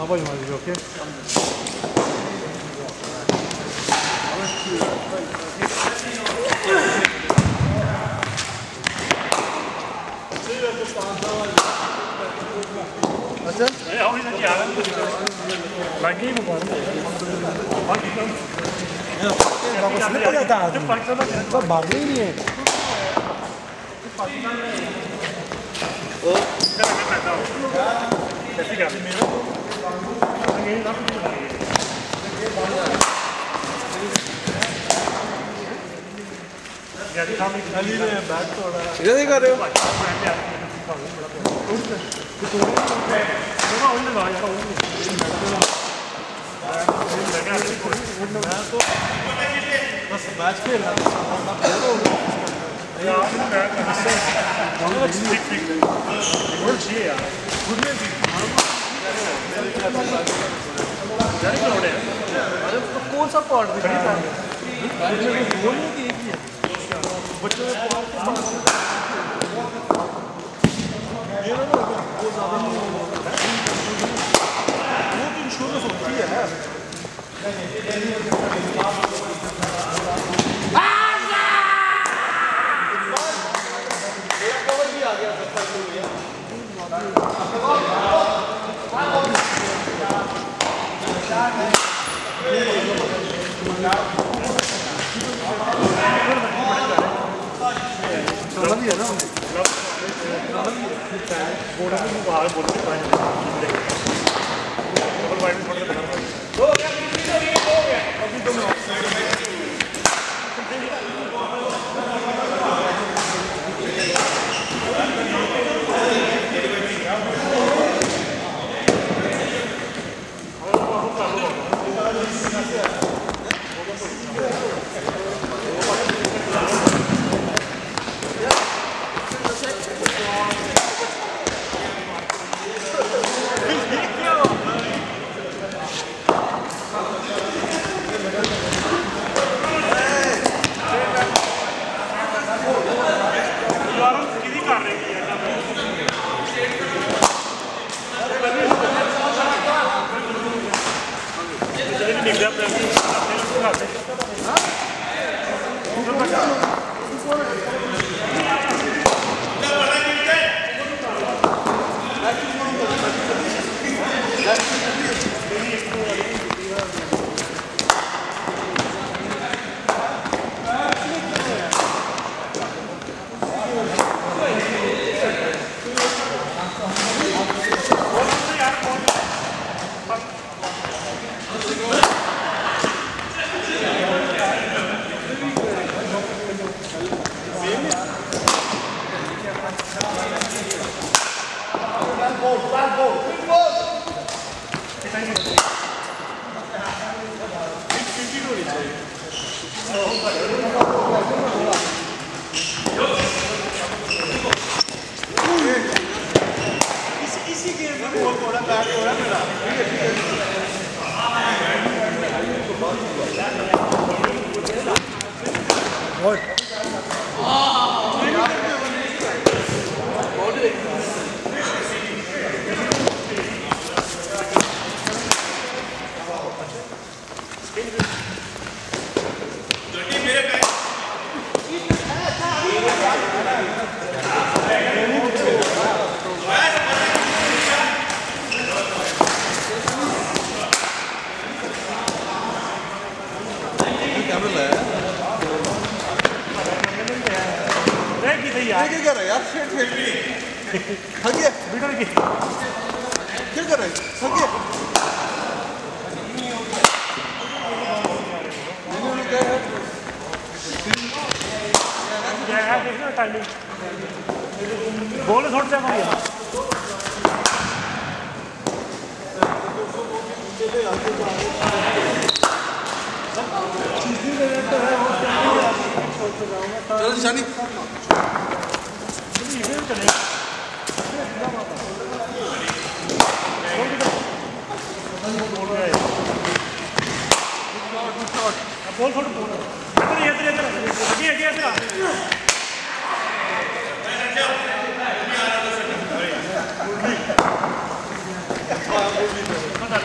How about you, Mark? You okay? अच्छा? लगे ही मुबारक। वापस नहीं पता था आदमी। तो भागने ही नहीं है। ओ। कैसी क्या? इधर ही कर रहे हो? बस मैच खेल रहा कौन सा पार्ट बच्चों वो तो इंश्योरेंस होती है बोल छोड़ से चलो निशानी बोल थोड़ा बोल इधर इधर आगे आगे इधर आ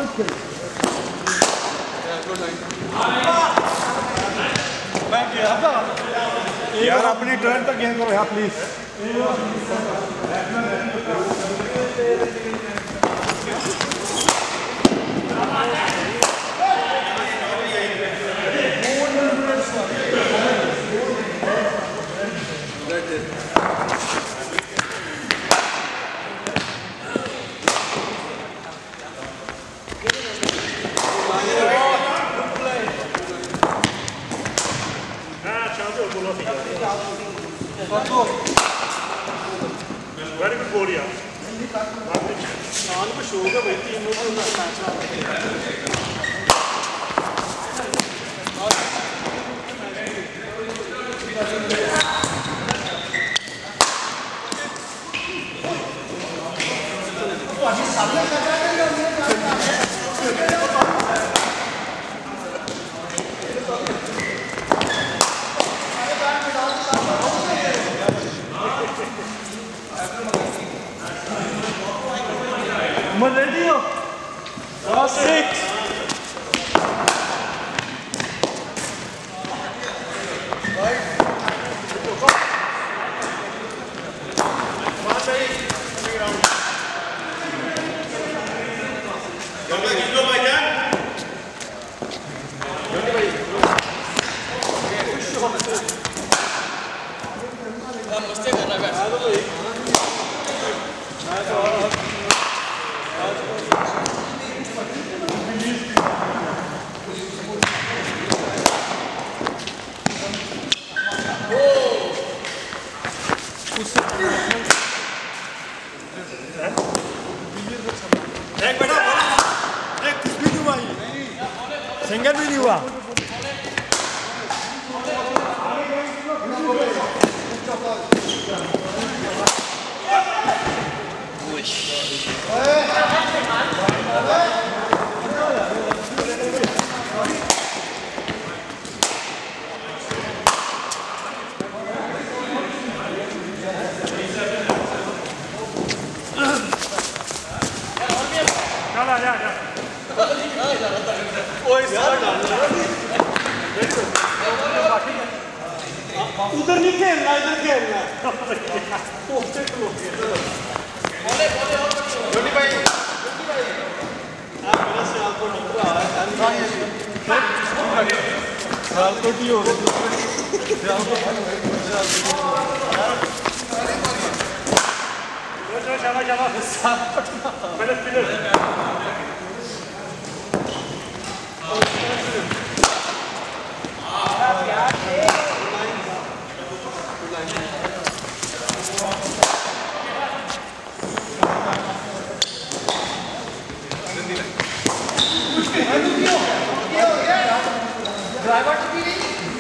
यार अपनी टर्न तक गेंद करो यार प्लीज। वेरी गुड गोल यार। शान को शो है भाई, टीम में Maledio, 6. सिंगल भी नहीं हुआ। उधर नहीं खेलना, इधर खेलना। ड्राइवर तो भी नहीं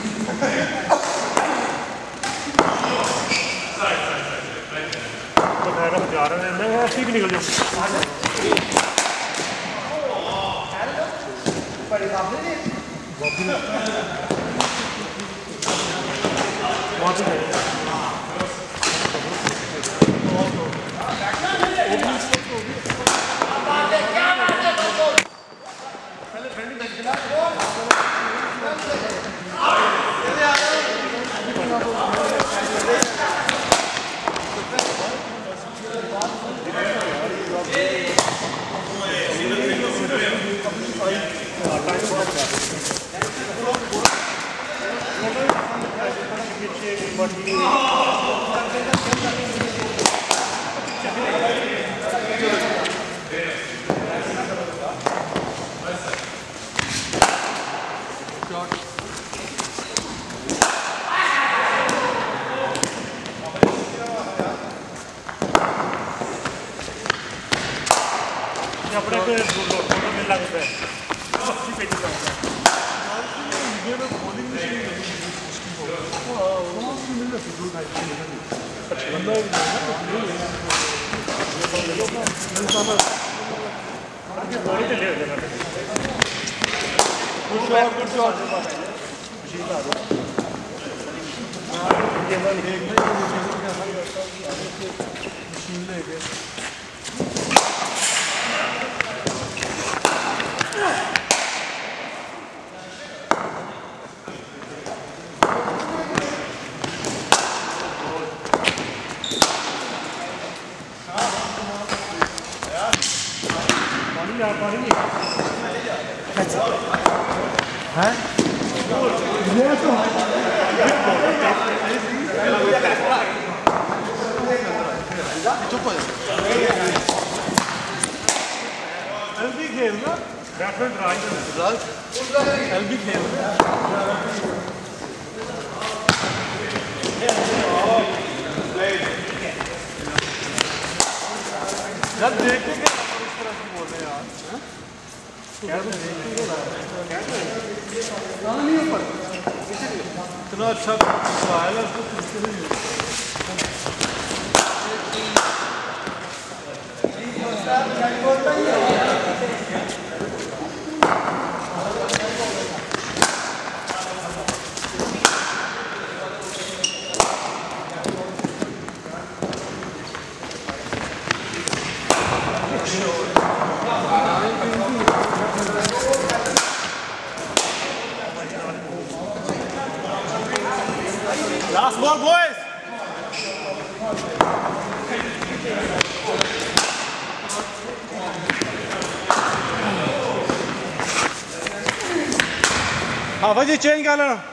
जा रहे हैं, मैं ठीक निकल जाऊँ। अपने को फोटो मिल लगता है गुड शॉट जा पा रही है ये तो चुप हो एलबी खेल ना बैटमैन राज एलबी खेल यार देख के इस तरह से बोल रहे हैं यार नहीं ऊपर इतना अच्छा सवाल है उसको पूछते नहीं Last ball, boys! हाँ भाजी चेंज कर लेना